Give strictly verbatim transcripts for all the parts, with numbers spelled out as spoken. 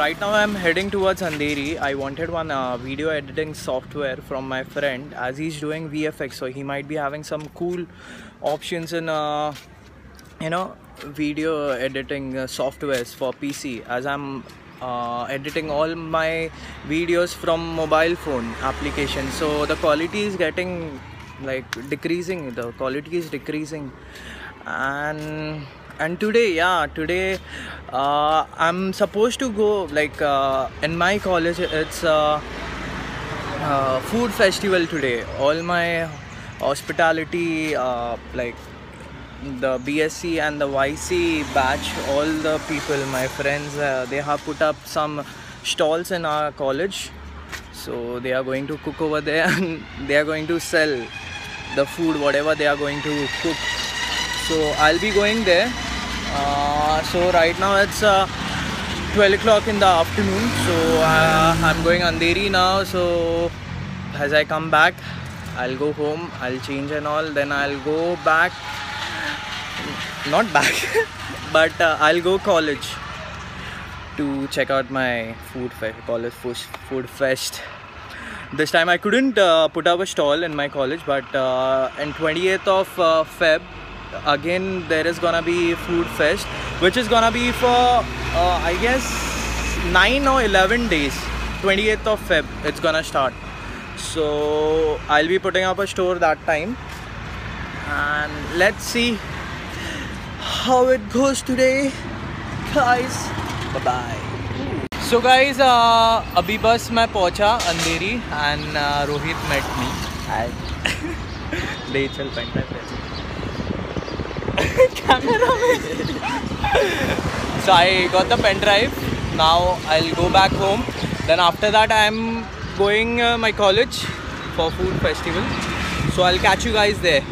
right now I'm heading towards Andheri. I wanted one uh, video editing software from my friend, as he's doing V F X, so he might be having some cool options in uh, you know video editing uh, softwares for P C, as I'm uh, editing all my videos from mobile phone application, so the quality is getting like decreasing, the quality is decreasing. And and today yeah today uh, I'm supposed to go, like uh, in my college it's a uh, food festival today. All my hospitality uh, like the B S c and the Y C batch, all the people, my friends, uh, they have put up some stalls in our college, so they are going to cook over there and they are going to sell the food, whatever they are going to cook. So I'll be going there. Uh, so right now it's uh, twelve o'clock in the afternoon, so uh, I'm going Andheri now. So as I come back, I'll go home, I'll change and all, then I'll go back, not back but uh, I'll go college to check out my food fest, college food fest. This time I couldn't uh, put up a stall in my college, but uh, on twentieth of uh, Feb again there is gonna be food fest, which is gonna be for uh, I guess nine or eleven days. twentieth of Feb it's gonna start, so I'll be putting up a store that time, and let's see how it goes today, guys. Bye bye. So guys, uh, abhi bus मैं पहुंचा Andheri and uh, Rohit met me. Hi. ले चल pen drive camera में. So I got the pen drive. Now I'll go back home. Then after that I'm going uh, my college for food festival. So I'll catch you guys there.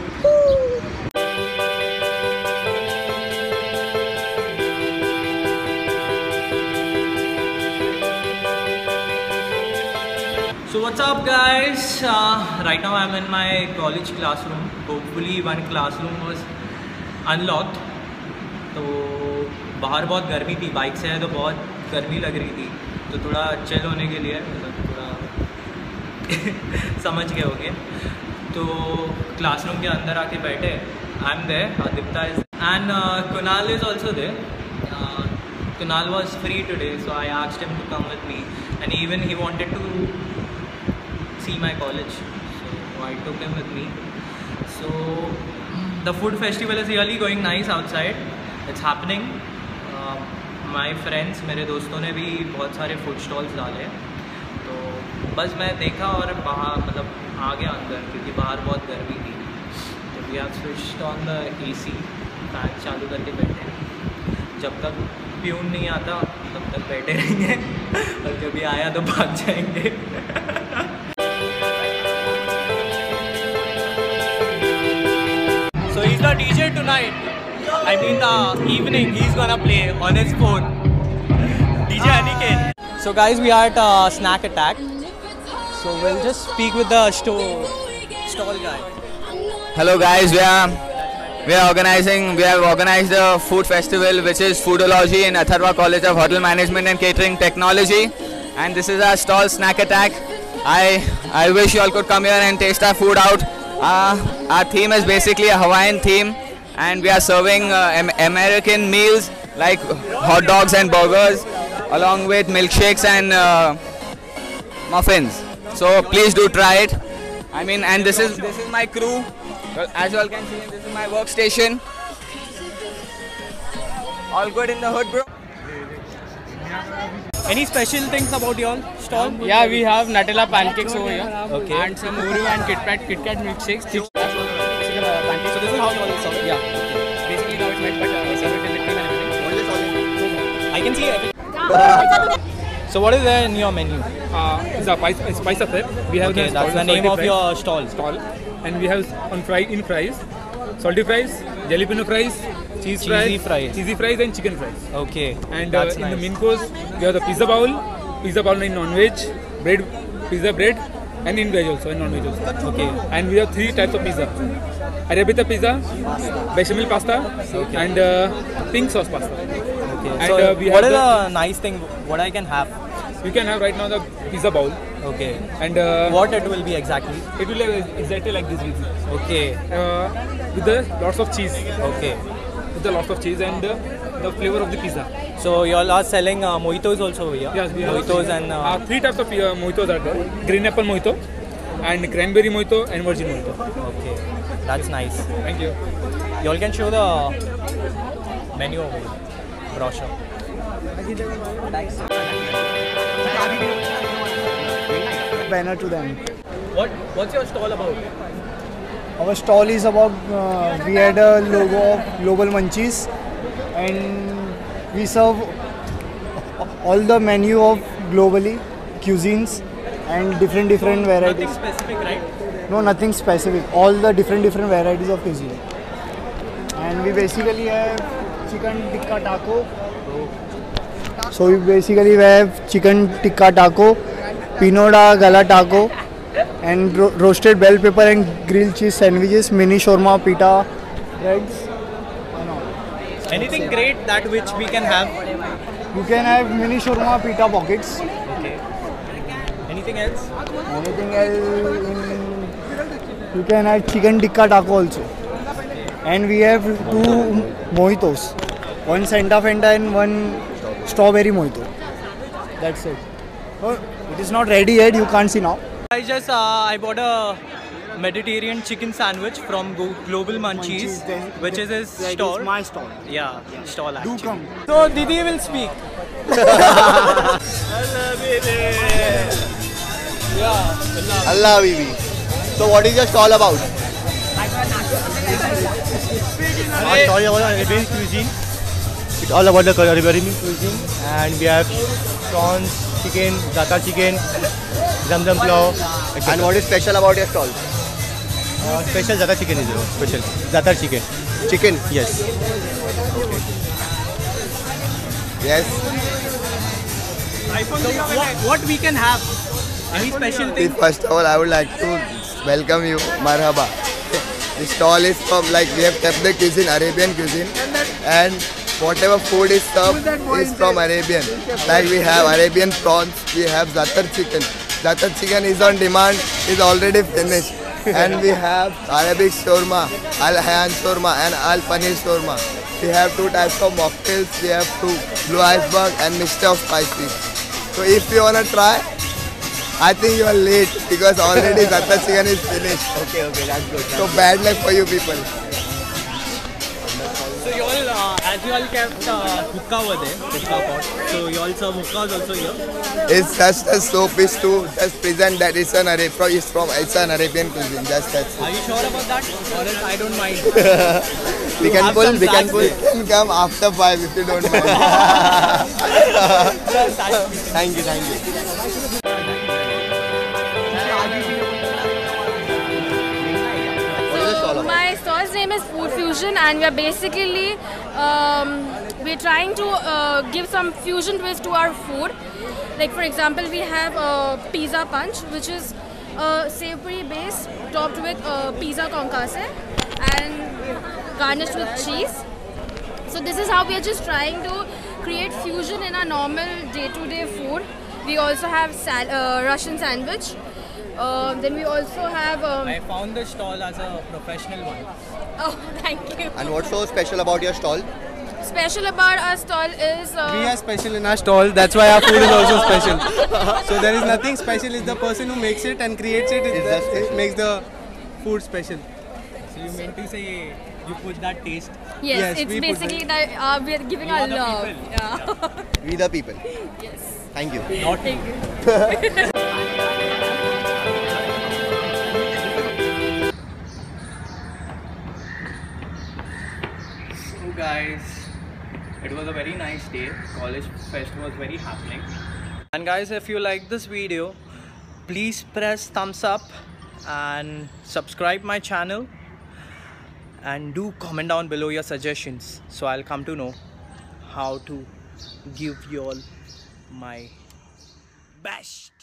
So what's up guys, uh, right now I'm in my college classroom. Hopefully one classroom was unlocked. तो बाहर बहुत गर्मी थी, bike से है तो बहुत गर्मी लग रही थी, तो थोड़ा चिल होने के लिए मतलब थोड़ा समझ गए होगे, तो क्लासरूम के अंदर आके बैठे. I am there, Adipta is and uh, Kunal is also there. uh, Kunal was free today, so I asked him to come with me, and even he wanted to see my college, so I took him with me. So the food festival is really going nice outside. It's happening. uh, my friends, मेरे दोस्तों ने भी बहुत सारे food stalls डाले, तो बस मैं देखा और बाहर मतलब आ गया अंदर, क्योंकि बाहर बहुत गर्मी थी. तो we have switched on the AC, fan चालू करके बैठे हैं. जब तक प्यून नहीं आता तब तक बैठे रहेंगे और जब ये आया तो भाग जाएंगे. So he's the D J tonight. I mean the evening he's gonna play on his phone. D J Aniket. So guys, we are at uh, Snack Attack. So we'll just speak with the store stall guy. Hello guys, we are we are organizing we have organized a food festival which is Foodology in Atharva College of Hotel Management and Catering Technology, and this is our stall Snack Attack. I I wish you all could come here and taste our food out. Uh, our theme is basically a Hawaiian theme, and we are serving uh, am American meals like hot dogs and burgers, along with milkshakes and uh, muffins. So please do try it. I mean, and this is this is my crew. Well, as you all can see, this is my workstation. All good in the hood, bro. Any special things about your stall? Yeah, we have Nutella pancakes over here. Okay. And some Oreo and Kit Kat, Kit Kat milkshakes. So this is how you all serve it? Yeah. Okay. Basically now it's made, but uh, serve it in the cream and everything. What is all? I can see everything. So what is there in your menu? Uh, it's a spice, a spice of it. We have Okay, the that's the name of fries, your stall. stall, and we have on fry in fries, salty fries, jalapeno fries, cheese Cheesy fries, fries. cheesy fries, and chicken fries. Okay, And uh, that's in nice. the main course, we have the pizza bowl, pizza bowl in non-veg, bread, pizza bread, and in veg also, and non-veg also. Okay. And we have three types of pizza: Arrabbiata pizza, bechamel pasta, Okay. and uh, pink sauce pasta. Okay. And, so uh, we what have is the- a nice thing? What I can have? You can have right now the pizza bowl. Okay. And uh, What it will be exactly? it will be exactly like this. Okay. Uh, with the lots of cheese. Okay. With the lots of cheese and uh, the flavor of the pizza. So you all are selling uh, mojitos also here? Yes, we have mojitos and uh, uh, three types of uh, mojitos are there. Green apple mojito, and cranberry mojito, and virgin mojito. okay, that's nice. Thank you. You all can show the menu over here, brochure. Banner to them. What What's your stall about? Our stall is about, uh, we had a logo of Global Munchies, and we serve all the menu of globally cuisines and different different Nothing varieties. specific, right? No, nothing specific. All the different different varieties of cuisine. And we basically have chicken tikka taco. So we basically have chicken tikka taco, pinoda gala taco, and ro- roasted bell pepper and grilled cheese sandwiches, mini shawarma, pita, breads. Anything great that which we can have? You can have mini shawarma, pita pockets. Okay. Anything else? Anything else? In, you can have chicken tikka taco also. And we have two mojitos, one Santa Fanta and one strawberry mojito. That's it. Oh, it is not ready yet. You can't see now. I just uh, I bought a Mediterranean chicken sandwich from Go- Global Munchies, Munchies, then- which is his That is stall. my stall. Yeah, stall actually. Do come. So Didi will speak. yeah. Allah Bibi. So what is your stall about? Our stall is about Arabian cuisine. It's all about the Arabian cuisine, and we have prawns, chicken, za'atar chicken, zamzam pulao, et cetera. And what is special about your stall? Uh, special za'atar chicken is there, special za'atar chicken. Chicken. Yes. Yes. So what, what we can have? Any special thing? First of all, I would like to welcome you. Marhaba. The stall is from, like, we have kept the cuisine, Arabian cuisine, and whatever food is served is from Arabian. Like we have Arabian prawns, we have za'atar chicken. Za'atar chicken is on demand, is already finished. And we have Arabic shawarma, Al Hayyan shawarma and Al Paneer shawarma. We have two types of mocktails, we have two blue iceberg and mixture of spices. So if you wanna try, I think you are late because already za'atar chicken is finished. Okay, okay, that's good. So bad luck for you people. So you all, uh, as you all kept uh, hookah over there, hookah pot. So you all serve hookahs also here. It's just a soap is to just present that it's an Arabian, it's from it's an Arabian cuisine. Just that's Are you sure about that? Or else I don't mind. we can have pull, some we can flags pull, there. can come after five if you don't mind. Thank you, thank you. So my stall's name is Food Fusion, and we are basically um, we're trying to uh, give some fusion twist to our food. Like for example, we have a pizza punch, which is a savory base topped with uh, pizza concasse and garnished with cheese. So this is how we are just trying to create fusion in our normal day-to-day food. We also have sal- uh, Russian sandwich. Uh, then we also have. Um, I found the stall as a professional one. oh, thank you. And what's so special about your stall? Special about our stall is. Uh, We are special in our stall, that's why our food is also special. So there is nothing special, it's the person who makes it and creates it, it, It's just- it makes the food special. So you meant to say you put that taste. yes, yes, it's we put basically that uh, we are giving You our are the love. people. Yeah. We the people. yes. Thank you. Not Thank you. So guys, it was a very nice day. College fest was very happening. And guys, if you like this video, please press thumbs up and subscribe my channel, and do comment down below your suggestions, so I'll come to know how to give you all my best.